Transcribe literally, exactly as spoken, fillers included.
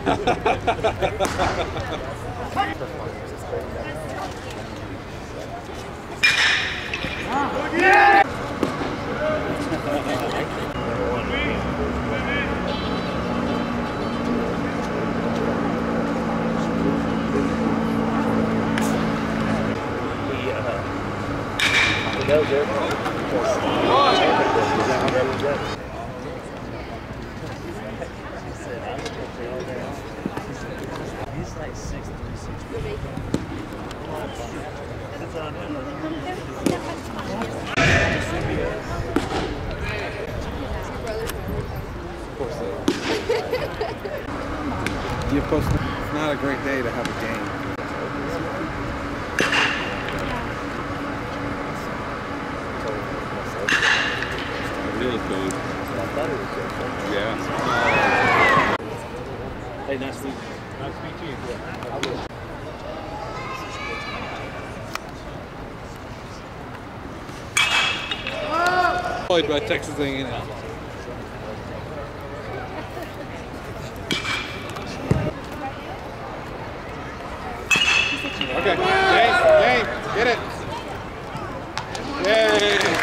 Yeah! That was it. He's like six three, six four. That's on him. Of course they are. You're supposed to, it's not a great day to have a game. Really good. Yeah. Hey, nice to meet you. Nice to meet you. Played by Texas A and M. Okay, game, game, get it. Yay!